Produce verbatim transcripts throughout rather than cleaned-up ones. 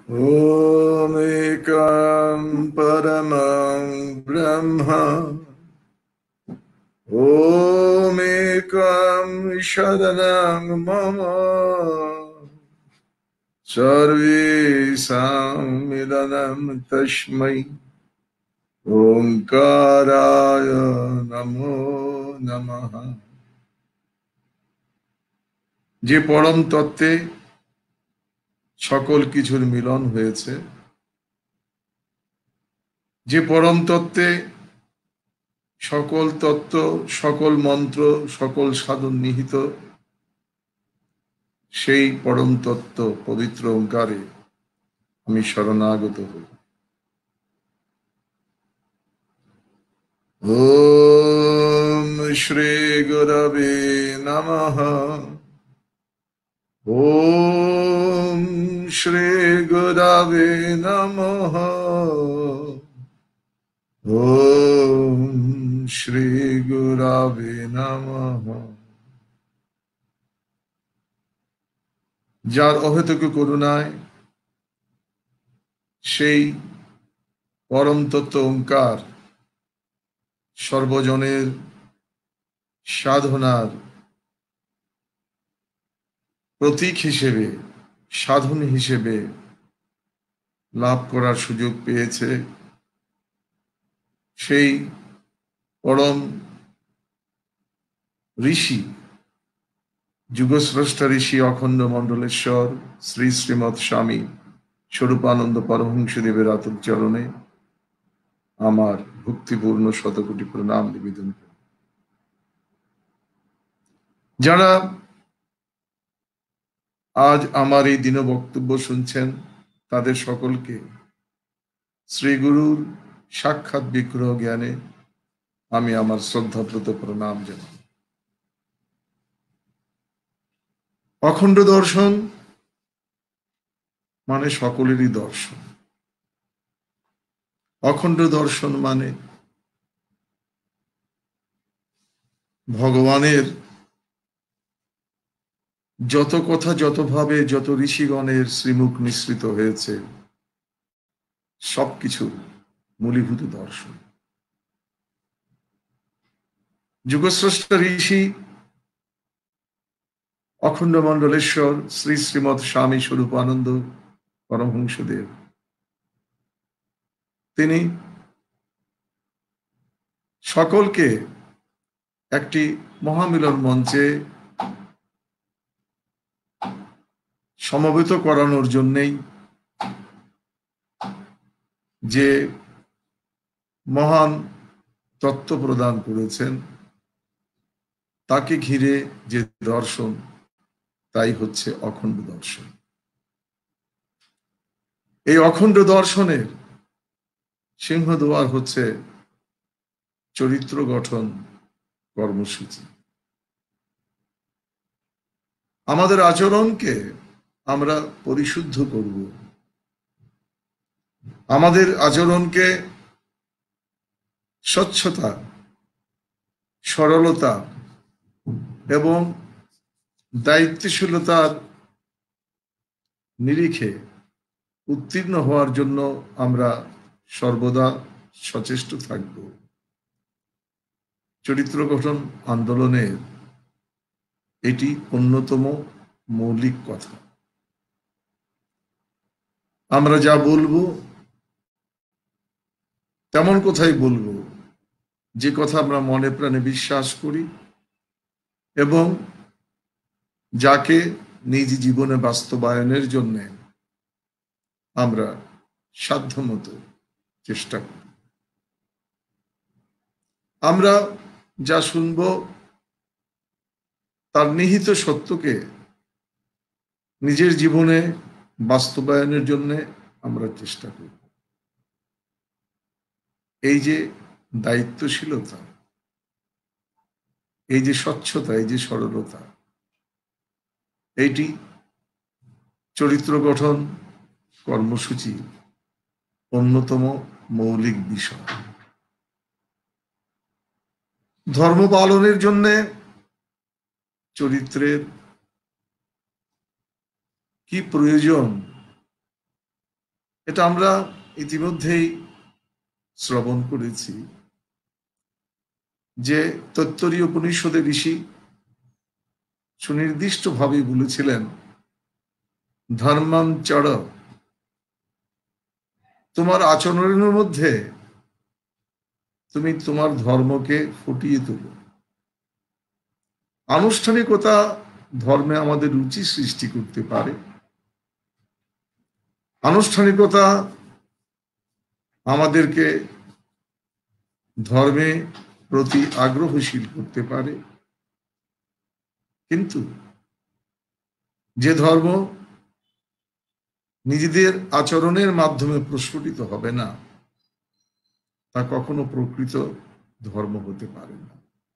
ॐ एकं परमं ब्रह्म ॐ एकं शरणं मम सर्वेषां मिलनं तस्मै ओंकाराय नमो नमः। যে পরম তত্ত্বে সকল কিছুর মিলন হয়েছে, যে পরম তত্ত্বে সকল তত্ত্ব, সকল মন্ত্র, সকল সাধন নিহিত, সেই পরম তত্ত্ব পবিত্র ওঙ্কারে আমি শরণাগত হই। ওম শ্রী গুরবে নমঃ। ওম শ্রী গুরবে নমঃ। ওম শ্রী গুরবে নমঃ। যার অহেতুক করুণায় সেই পরম তত্ত্ব ওঙ্কার সর্বজনের সাধনার প্রতীক হিসেবে, সাধন হিসেবে লাভ করার সুযোগ পেয়েছে, সেই পরম ঋষি, যুগস্রষ্টা ঋষি অখণ্ড মণ্ডলেশ্বর শ্রী শ্রীমৎ স্বামী স্বরূপানন্দ পরমহংসদেবের আতুল চরণে আমার ভক্তিপূর্ণ শতকোটি প্রণাম নিবেদন করি। যারা আজ আমার এই দিন বক্তব্য শুনছেন, তাদের সকলকে শ্রী গুরুর সাক্ষাৎ বিগ্রহ জ্ঞানে আমি আমার শ্রদ্ধাপ্রত প্রণাম জানাই। অখণ্ড দর্শন মানে সকলেরই দর্শন। অখণ্ড দর্শন মানে ভগবানের যত কথা, যতভাবে, যত ঋষিগণের শ্রীমুখ নিঃসৃত হয়েছে, সবকিছু মূলীভূত দর্শন। যুগস্রষ্টা ঋষি অখণ্ড মণ্ডলেশ্বর শ্রী শ্রীমৎ স্বামী স্বরূপানন্দ পরমহংসদেব, তিনি সকলকে একটি মহামিলন মঞ্চে সমবেত করানোর জন্যেই যে মহান তত্ত্ব প্রদান করেছেন, তাকে ঘিরে যে দর্শন, তাই হচ্ছে অখণ্ড দর্শন। এই অখণ্ড দর্শনের সিংহদুয়ার হচ্ছে চরিত্র গঠন কর্মসূচি। আমাদের আচরণকে আমরা পরিশুদ্ধ করব, আমাদের আচরণকে স্বচ্ছতা, সরলতা এবং দায়িত্বশীলতার নিরিখে উত্তীর্ণ হওয়ার জন্য আমরা সর্বদা সচেষ্ট থাকব। চরিত্র গঠন আন্দোলনের এটি অন্যতম মৌলিক কথা। আমরা যা বলবো তেমন কথাই বলবো, যে কথা আমরা মনে প্রাণে বিশ্বাস করি এবং যাকে নিজ জীবনে বাস্তবায়নের জন্য আমরা সাধ্যমতো চেষ্টা করি। আমরা যা শুনব তার নিহিত সত্যকে নিজের জীবনে বাস্তবায়নের জন্য আমরা চেষ্টা করি। এই যে দায়িত্বশীলতা, এই যে স্বচ্ছতা, এই যে সরলতা, এইটি চরিত্র গঠন কর্মসূচি অন্যতম মৌলিক বিষয়। ধর্ম পালনের জন্য চরিত্রের কি প্রয়োজন এটা আমরা ইতিমধ্যেই শ্রবণ করেছি যে তৈত্তরীয় উপনিষদে ঋষি সুনির্দিষ্টভাবে বলেছিলেন, ধর্মম চড়, তোমার আচরণের মধ্যে তুমি তোমার ধর্মকে ফুটিয়ে তোলো। আনুষ্ঠানিকতা ধর্মে আমাদের রুচি সৃষ্টি করতে পারে, আনুষ্ঠানিকতা আমাদেরকে ধর্মে প্রতি আগ্রহশীল করতে পারে, কিন্তু যে ধর্ম নিজেদের আচরণের মাধ্যমে প্রস্ফুটিত হবে না, তা কখনো প্রকৃত ধর্ম হতে পারে না।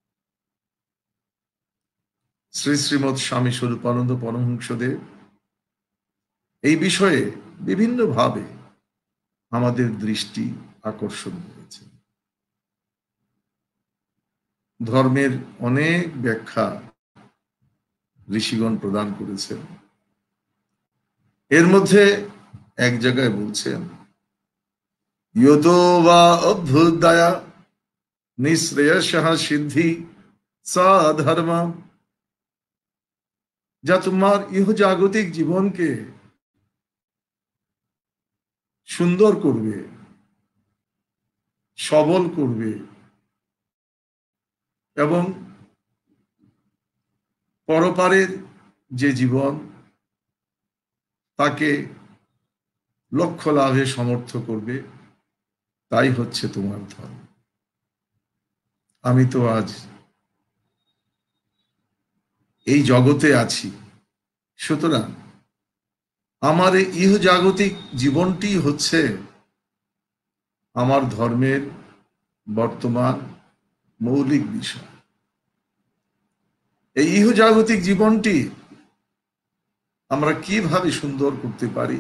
শ্রী শ্রীমৎ স্বামী স্বরূপানন্দ পরমহংসদেব এই বিষয়ে বিভিন্নভাবে আমাদের দৃষ্টি আকর্ষণ করেছে। ধর্মের অনেক ব্যাখ্যা ঋষিগণ প্রদান করেছেন। এর মধ্যে এক জায়গায় বলছেন, ইয়তো বা অভ্যুদয়া নিঃশ্রেয়সঃ সিদ্ধি সা ধর্ম, যা তোমার ইহজাগতিক জীবনকে সুন্দর করবে, সবল করবে এবং পরপারের যে জীবন তাকে লক্ষ্য লাভে সমর্থ করবে, তাই হচ্ছে তোমার ধর্ম। আমি তো আজ এই জগতে আছি, সুতরাং আমার এই ইহজাগতিক জীবনটি হচ্ছে আমার ধর্মের বর্তমান মৌলিক বিষয়। এই ইহজাগতিক জীবনটি আমরা কিভাবে সুন্দর করতে পারি,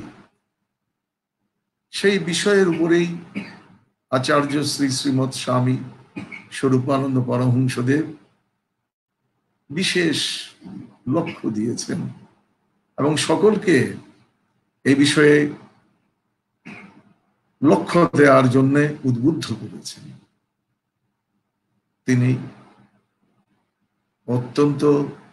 সেই বিষয়ের উপরেই আচার্য শ্রী শ্রীমৎ স্বামী স্বরূপানন্দ পরমহংসদেব বিশেষ লক্ষ্য দিয়েছেন এবং সকলকে এই বিষয়ে লক্ষ্য দেওয়ার জন্য উদ্বুদ্ধ করেছেন। তিনি অত্যন্ত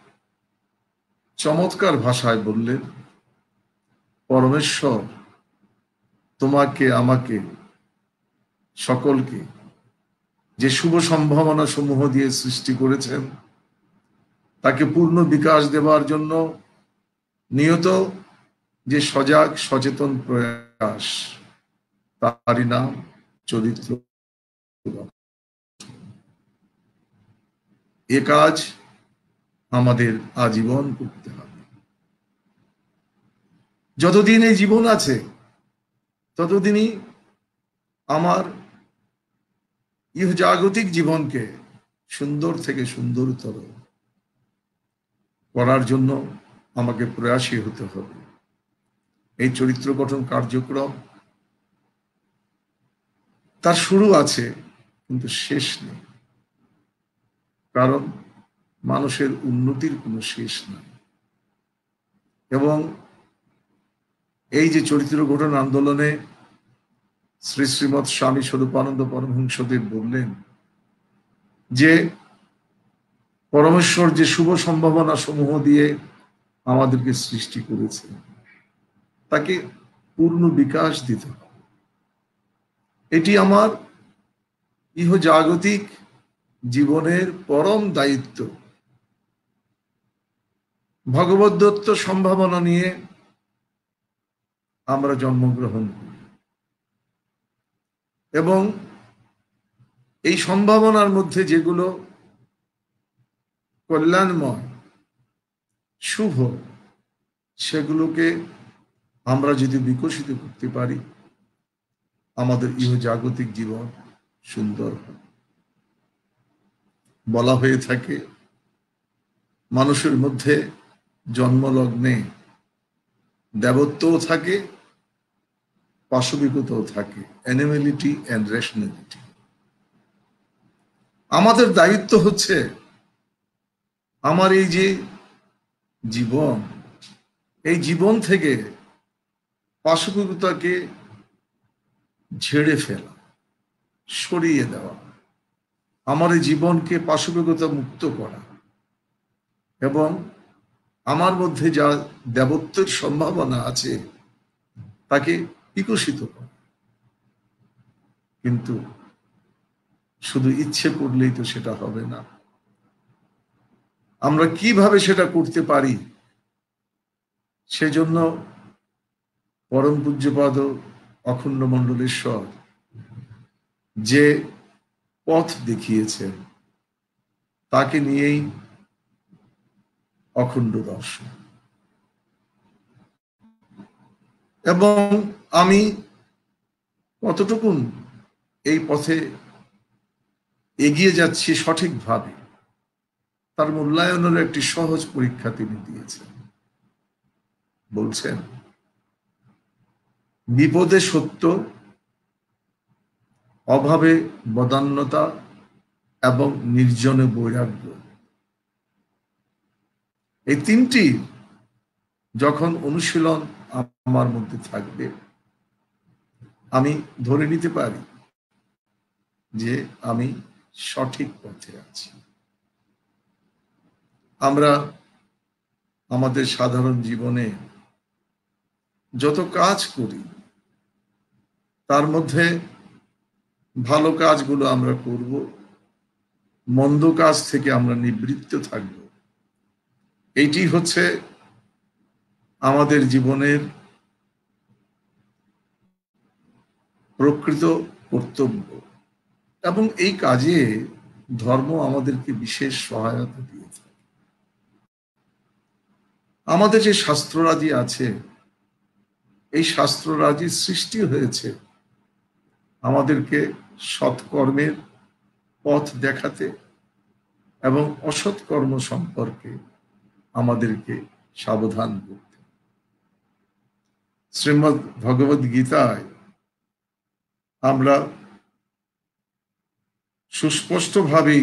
চমৎকার ভাষায় বললেন, পরমেশ্বর তোমাকে, আমাকে, সকলকে যে শুভ সম্ভাবনা সমূহ দিয়ে সৃষ্টি করেছেন, তাকে পূর্ণ বিকাশ দেওয়ার জন্য নিয়ত যে সজাগ সচেতন প্রয়াস, তারই নাম চরিত্র। এ কাজ আমাদের আজীবন করতে হবে। যতদিন এই জীবন আছে ততদিনই আমার ইহজাগতিক জীবনকে সুন্দর থেকে সুন্দরতর করার জন্য আমাকে প্রয়াসী হতে হবে। এই চরিত্র গঠন কার্যক্রম তার শুরু আছে কিন্তু শেষ নেই, কারণ মানুষের উন্নতির কোনো শেষ নাই। এবং এই যে চরিত্র গঠন আন্দোলনে শ্রী শ্রীমৎ স্বামী স্বরূপানন্দ পরমহংসদেব বললেন যে পরমেশ্বর যে শুভ সম্ভাবনা সমূহ দিয়ে আমাদেরকে সৃষ্টি করেছে, তাকে পূর্ণ বিকাশ দিতে হবে। এটি আমার ইহজাগতিক জীবনের পরম দায়িত্ব। ভগবদ্দত্ত সম্ভাবনা নিয়ে আমরা জন্মগ্রহণ করি এবং এই সম্ভাবনার মধ্যে যেগুলো কল্যাণময়, শুভ, সেগুলোকে আমরা যদি বিকশিত করতে পারি, আমাদের ইহজাগতিক জীবন সুন্দর হয়। বলা হয়ে থাকে, মানুষের মধ্যে জন্মলগ্নে দেবত্বও থাকে, পাশবিকতাও থাকে, অ্যানিমেলিটি অ্যান্ড রেশনালিটি। আমাদের দায়িত্ব হচ্ছে আমার এই যে জীবন, এই জীবন থেকে পাশবিকতাকে ঝেড়ে ফেলা, সরিয়ে দেওয়া, আমার এই জীবনকে পাশবিকতা মুক্ত করা এবং আমার মধ্যে যা দেবত্বের সম্ভাবনা আছে তাকে বিকশিত করা। কিন্তু শুধু ইচ্ছে করলেই তো সেটা হবে না। আমরা কিভাবে সেটা করতে পারি, সেজন্য পরম পূজ্যপাদ অখণ্ড মণ্ডলেশ্বর যে পথ দেখিয়েছেন তাকে নিয়েই অখণ্ড দর্শন। এবং আমি কতটুকুন এই পথে এগিয়ে যাচ্ছি সঠিকভাবে তার মূল্যায়নের একটি সহজ পরীক্ষা তিনি দিয়েছেন। বলছেন, বিপদে সত্য, অভাবে বদান্যতা এবং নির্জনে বৈরাগ্য, এই তিনটি যখন অনুশীলন আমার মধ্যে থাকবে, আমি ধরে নিতে পারি যে আমি সঠিক পথে আছি। আমরা আমাদের সাধারণ জীবনে যত কাজ করি তার মধ্যে ভালো কাজগুলো আমরা করব, মন্দ কাজ থেকে আমরা নিবৃত্ত থাকব। এইটি হচ্ছে আমাদের জীবনের প্রকৃত কর্তব্য এবং এই কাজে ধর্ম আমাদেরকে বিশেষ সহায়তা দিয়েছে। আমাদের যে শাস্ত্ররাজি আছে, এই শাস্ত্ররাজির সৃষ্টি হয়েছে আমাদেরকে সৎকর্মের পথ দেখাতে এবং অসৎ কর্ম সম্পর্কে আমাদেরকে সাবধান করতে। শ্রীমদ্ ভগবদ গীতায় আমরা সুস্পষ্টভাবেই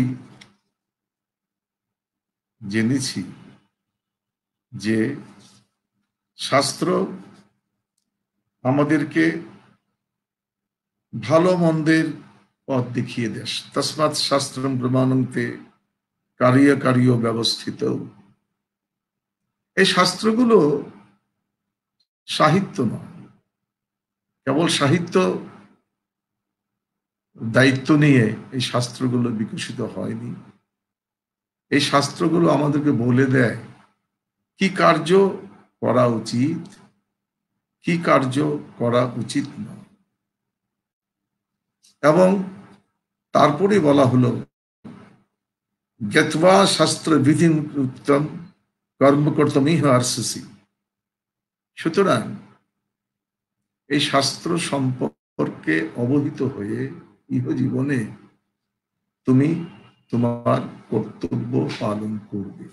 জেনেছি যে শাস্ত্র আমাদেরকে ভালো মন্দের পথ দেখিয়ে দেয়। তস্মাৎ শাস্ত্রম প্রমাণন্তে কারিয় কারিয় ব্যবস্থিত। এই শাস্ত্রগুলো সাহিত্য নয়, কেবল সাহিত্য দায়িত্ব নিয়ে এই শাস্ত্রগুলো বিকশিত হয়নি। এই শাস্ত্রগুলো আমাদেরকে বলে দেয় কি কার্য করা উচিত, কি কার্য করা উচিত নয়। এবং তারপরে বলা হলো জ্ঞাত্বা শাস্ত্র বিধিন উত্তম কর্ম কর্তমিহ আরসিসি। সুতরাং এই শাস্ত্র সম্পর্কে অবহিত হয়ে ইহ জীবনে তুমি তোমার কর্তব্য পালন করবে।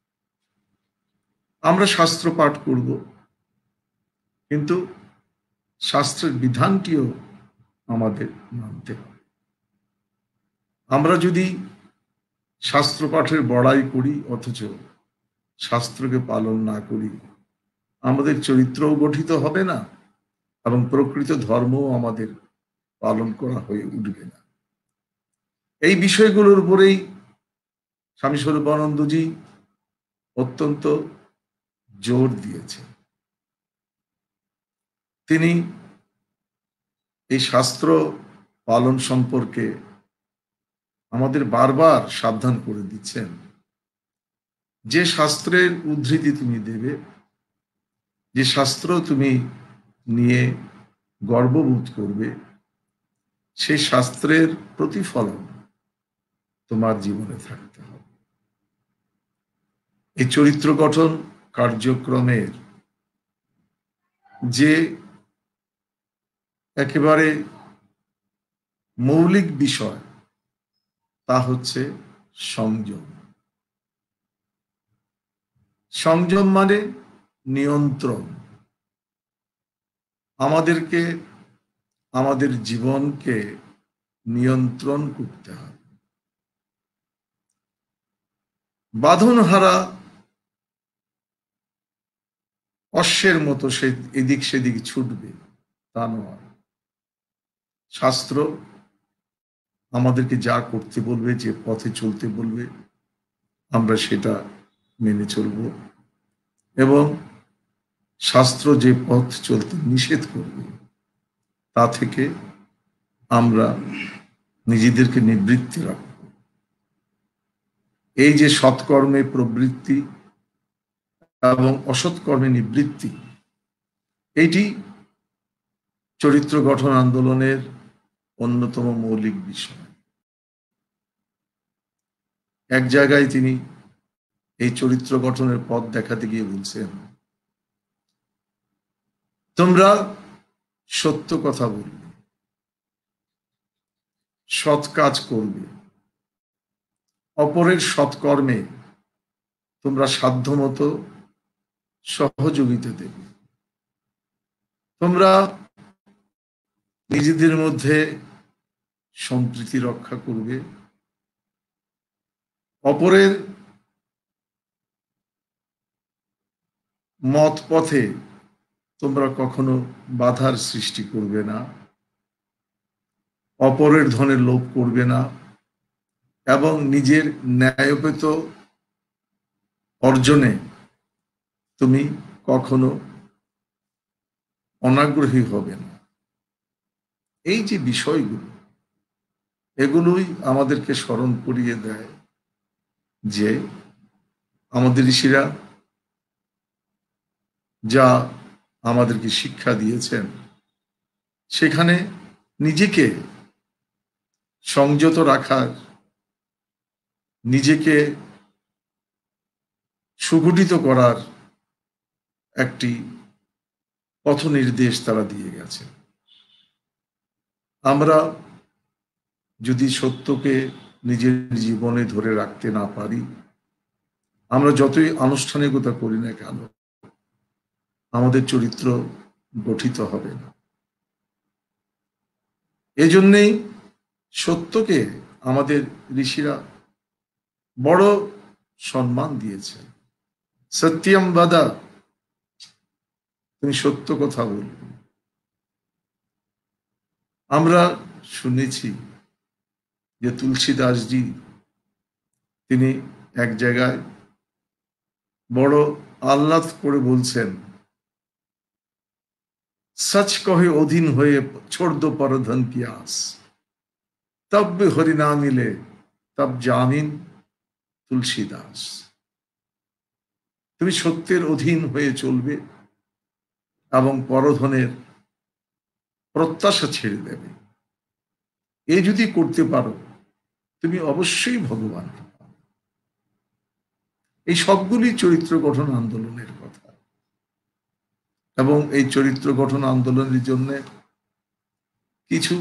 আমরা শাস্ত্র পাঠ করব, কিন্তু শাস্ত্রের বিধানটিও আমাদের মানতে হবে। আমরা যদি শাস্ত্র পাঠের বড়াই করি অথচ শাস্ত্রকে পালন না করি, আমাদের চরিত্রও গঠিত হবে না এবং প্রকৃত ধর্মও আমাদের পালন করা হয়ে উঠবে না। এই বিষয়গুলোর উপরেই স্বামী স্বরূপানন্দজি অত্যন্ত জোর দিয়েছেন। তিনি এই শাস্ত্র পালন সম্পর্কে আমাদের বারবার সাবধান করে দিচ্ছেন যে শাস্ত্রের উদ্ধৃতি তুমি দেবে, যে শাস্ত্র তুমি নিয়ে গর্ববোধ করবে, সেই শাস্ত্রের প্রতিফলন তোমার জীবনে থাকতে হবে। এই চরিত্র গঠন কার্যক্রমের যে একেবারে মৌলিক বিষয় তা হচ্ছে সংযম। সংযম মানে নিয়ন্ত্রণ। আমাদেরকে আমাদের জীবনকে নিয়ন্ত্রণ করতে হবে। বাঁধনহারা অশ্বের মতো সে এদিক সেদিক ছুটবে তা নয়। শাস্ত্র আমাদেরকে যা করতে বলবে, যে পথে চলতে বলবে, আমরা সেটা মেনে চলব, এবং শাস্ত্র যে পথ চলতে নিষেধ করবে তা থেকে আমরা নিজেদেরকে নিবৃত্তি রাখব। এই যে সৎকর্মে প্রবৃত্তি এবং অসৎকর্মে নিবৃত্তি, এটি চরিত্র গঠন আন্দোলনের অন্যতম মৌলিক বিষয়। এক জায়গায় তিনি এই চরিত্র গঠনের পথ দেখাতে গিয়ে বলছেন, তোমরা সত্য কথা বলবে, সৎ কাজ করবে, অপরের সৎকর্মে তোমরা সাধ্যমতো সহযোগিতা দেবে, তোমরা নিজেদের মধ্যে সম্প্রীতি রক্ষা করবে, অপরের মত পথে তোমরা কখনো বাধার সৃষ্টি করবে না, অপরের ধনের লোভ করবে না, এবং নিজের ন্যায়োপেত অর্জনে তুমি কখনো অনাগ্রহী হবে না। এই যে বিষয়গুলো, এগুলোই আমাদেরকে স্মরণ করিয়ে দেয় যে আমাদের ঋষিরা যা আমাদেরকে শিক্ষা দিয়েছেন, সেখানে নিজেকে সংযত রাখার, নিজেকে সুগঠিত করার একটি পথ নির্দেশ তারা দিয়ে গেছে। আমরা যদি সত্যকে নিজের জীবনে ধরে রাখতে না পারি, আমরা যতই আনুষ্ঠানিকতা করি না কেন, আমাদের চরিত্র গঠিত হবে না। এজন্যেই সত্যকে আমাদের ঋষিরা বড় সম্মান দিয়েছে। সত্যম বদ, তুমি সত্য কথা বলবে। আমরা শুনেছি যে তুলসীদাসজি তিনি এক জায়গায় বড় আহ্লাদ করে বলছেন, সচ কহে অধীন হয়ে ছোড় দো পরধন কি আস, তব হরি না মিলে তব জামিন তুলসীদাস। তুমি সত্যের অধীন হয়ে চলবে এবং পরধনের প্রত্যাশা ছেড়ে দেবে। এ যদি করতে পারো, তুমি অবশ্যই ভগবান। এই সবগুলি চরিত্র গঠন আন্দোলনের কথা, এবং এই চরিত্র গঠন আন্দোলনের জন্য কিছু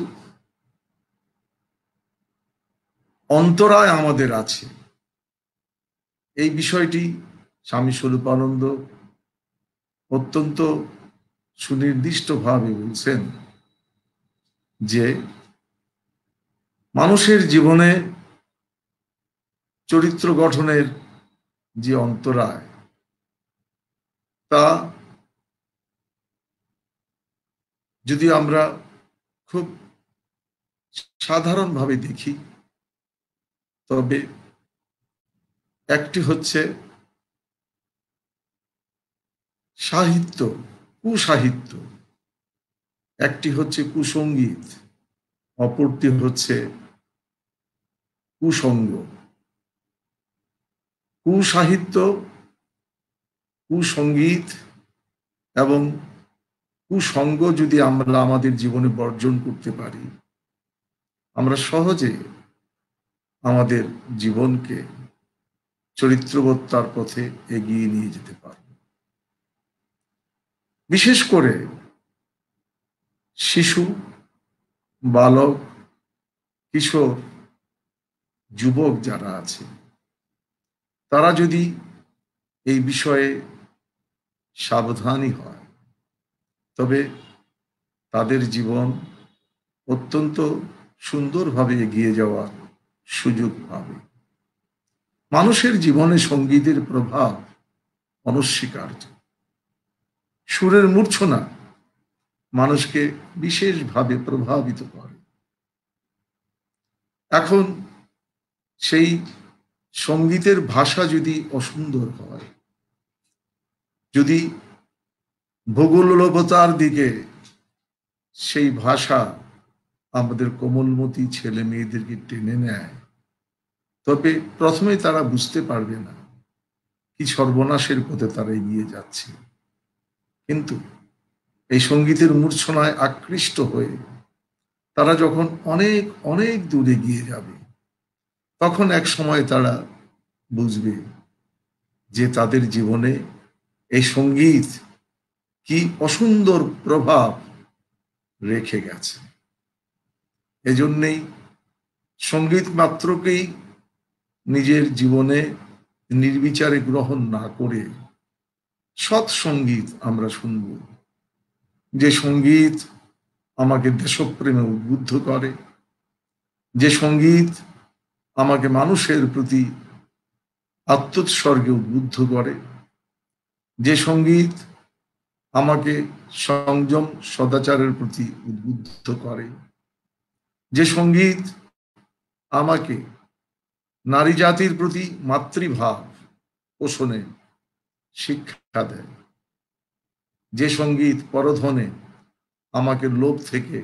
অন্তরায় আমাদের আছে। এই বিষয়টি স্বামী স্বরূপানন্দ অত্যন্ত সুনির্দিষ্টভাবে বলছেন যে মানুষের জীবনে চরিত্র গঠনের যে অন্তরায়, তা যদি আমরা খুব সাধারণভাবে দেখি, তবে একটি হচ্ছে সাহিত্য, কুসাহিত্য, একটি হচ্ছে কুসঙ্গীত, অপরটি হচ্ছে কুসঙ্গ। কুসাহিত্য, কুসঙ্গীত এবং কুসঙ্গ যদি আমরা আমাদের জীবনে বর্জন করতে পারি, আমরা সহজে আমাদের জীবনকে চরিত্রবত্তার পথে এগিয়ে নিয়ে যেতে পারব। বিশেষ করে শিশু, বালক, কিশোর, যুবক যারা আছে, তারা যদি এই বিষয়ে সাবধানী হয়, তবে তাদের জীবন অত্যন্ত সুন্দরভাবে এগিয়ে যাওয়ার সুযোগ পাবে। মানুষের জীবনে সঙ্গীতের প্রভাব অনস্বীকার্য। সুরের মূর্ছনা মানুষকে বিশেষভাবে প্রভাবিত করে। এখন সেই সঙ্গীতের ভাষা যদি অসুন্দর হয়, যদি ভূগোলতার দিকে সেই ভাষা আমাদের কোমলমতি ছেলে মেয়েদেরকে টেনে নেয়, তবে প্রথমেই তারা বুঝতে পারবে না কি সর্বনাশের পথে তারা এগিয়ে যাচ্ছে। কিন্তু এই সঙ্গীতের মূর্ছনায় আকৃষ্ট হয়ে তারা যখন অনেক অনেক দূরে গিয়ে যাবে, তখন এক সময় তারা বুঝবে যে তাদের জীবনে এই সঙ্গীত কি অসুন্দর প্রভাব রেখে গেছে। এজন্যেই সঙ্গীত মাত্রকেই নিজের জীবনে নির্বিচারে গ্রহণ না করে সৎ সঙ্গীত আমরা শুনব, যে সঙ্গীত আমাকে দেশপ্রেমে উদ্বুদ্ধ করে, যে সঙ্গীত আমাকে মানুষের প্রতি আত্মোৎসর্গে উদ্বুদ্ধ করে, যে সঙ্গীত আমাকে সংযম সদাচারের প্রতি উদ্বুদ্ধ করে, যে সঙ্গীত আমাকে নারী জাতির প্রতি মাতৃভাব পোষণে শিক্ষা দেয়, যে সঙ্গীত পরধনে আমাকে লোভ থেকে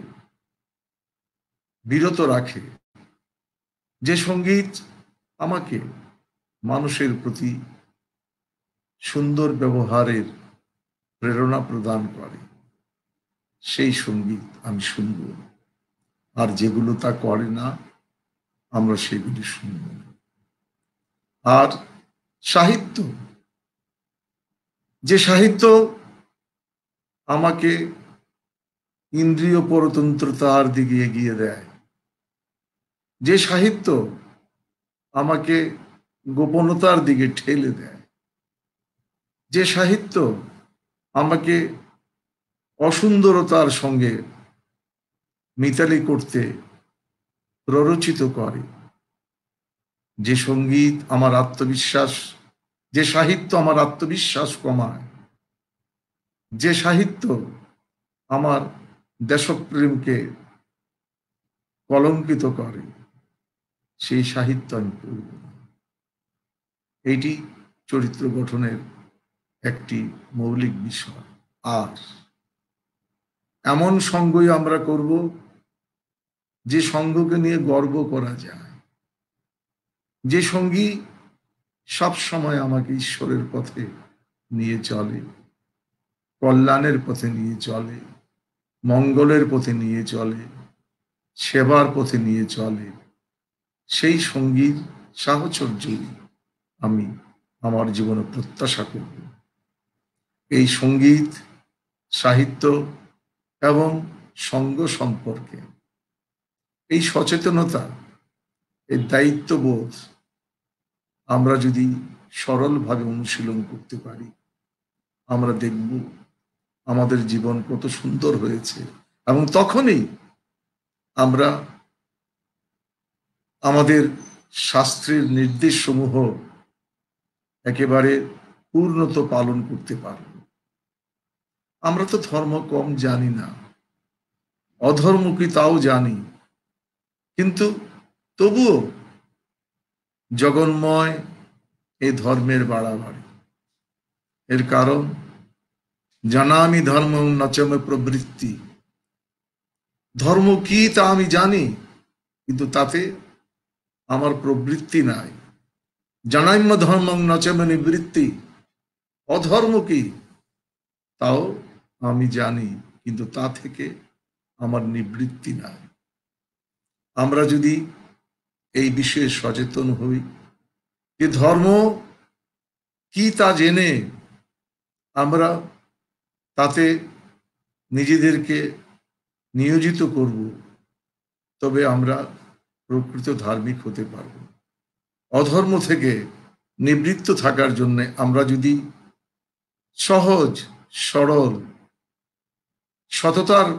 বিরত রাখে, যে সঙ্গীত আমাকে মানুষের প্রতি সুন্দর ব্যবহারের প্রেরণা প্রদান করে, সেই সঙ্গীত আমি শুনব। আর যেগুলো তা করে না, আমরা সেগুলি শুনব না। আর সাহিত্য, যে সাহিত্য আমাকে ইন্দ্রিয় পরতন্ত্রতার দিকে এগিয়ে দেয়, যে সাহিত্য আমাকে গোপনতার দিকে ঠেলে দেয়, যে সাহিত্য আমাকে অসুন্দরতার সঙ্গে মিতালি করতে প্ররোচিত করে, যে সঙ্গীত আমার আত্মবিশ্বাস, যে সাহিত্য আমার আত্মবিশ্বাস কমায়, যে সাহিত্য আমার দেশপ্রেমকে কলঙ্কিত করে, সেই সাহিত্য আমি পড়ব না। এইটি চরিত্র গঠনের একটি মৌলিক বিষয়। আর এমন সঙ্গই আমরা করব যে সঙ্গকে নিয়ে গর্ব করা যায়, যে সঙ্গী সব সময় আমাকে ঈশ্বরের পথে নিয়ে চলে, কল্যাণের পথে নিয়ে চলে, মঙ্গলের পথে নিয়ে চলে, সেবার পথে নিয়ে চলে, সেই সঙ্গীর সাহচর্যই আমি আমার জীবনে প্রত্যাশা করব। এই সঙ্গীত, সাহিত্য এবং সঙ্গ সম্পর্কে এই সচেতনতা, এই দায়িত্ববোধ আমরা যদি সরলভাবে অনুশীলন করতে পারি, আমরা দেখব আমাদের জীবন কত সুন্দর হয়েছে। এবং তখনই আমরা আমাদের শাস্ত্রের নির্দেশ সমূহ একেবারে পূর্ণত পালন করতে পারব। আমরা তো ধর্ম কম জানি না, অধর্ম কি তাও জানি, কিন্তু তবুও জগন্ময় এই ধর্মের বাড়াবাড়ি। এর কারণ জানামি ধর্ম নচমে প্রবৃত্তি, ধর্ম কি তা আমি জানি, কিন্তু তাতে আমার প্রবৃত্তি নাই। জানাম্য ধর্ম নচমে নিবৃত্তি, অধর্ম কি তাও আমি জানি, কিন্তু তা থেকে আমার নিবৃত্তি নাই। আমরা যদি এই বিষয়ে সচেতন হই যে ধর্ম কি তা জেনে আমরা তাতে নিজেদেরকে নিয়োজিত করব, তবে আমরা প্রকৃত ধার্মিক হতে পারব। অধর্ম থেকে নিবৃত্ত থাকার জন্য আমরা যদি সহজ সরল সততার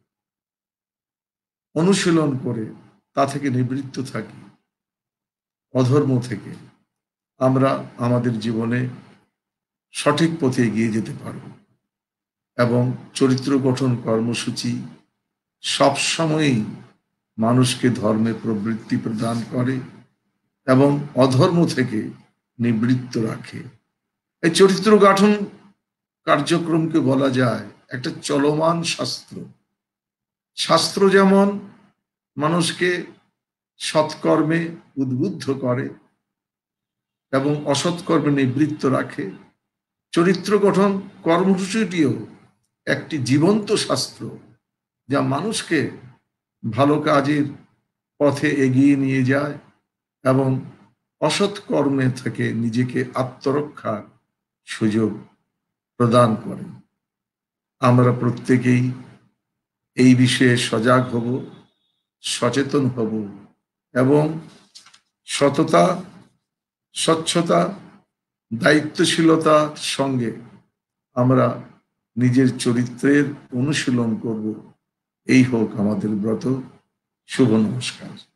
অনুশীলন করে তা থেকে নিবৃত্ত থাকি, অধর্ম থেকে আমরা আমাদের জীবনে সঠিক পথে এগিয়ে যেতে পারব। এবং চরিত্র গঠন কর্মসূচি সবসময়ই মানুষকে ধর্মে প্রবৃত্তি প্রদান করে এবং অধর্ম থেকে নিবৃত্ত রাখে। এই চরিত্র গঠন কার্যক্রমকে বলা যায় একটা চলমান শাস্ত্র। শাস্ত্র যেমন মানুষকে সৎকর্মে উদ্বুদ্ধ করে এবং অসৎকর্মে নিবৃত্ত রাখে, চরিত্র গঠন কর্মসূচিটিও একটি জীবন্ত শাস্ত্র, যা মানুষকে ভালো কাজের পথে এগিয়ে নিয়ে যায় এবং অসৎ কর্মে থেকে নিজেকে আত্মরক্ষার সুযোগ প্রদান করে। আমরা প্রত্যেকেই এই বিষয়ে সজাগ হব, সচেতন হব এবং সততা, স্বচ্ছতা, দায়িত্বশীলতার সঙ্গে আমরা নিজের চরিত্রের অনুশীলন করব। এই হোক আমাদের ব্রত। শুভ নমস্কার।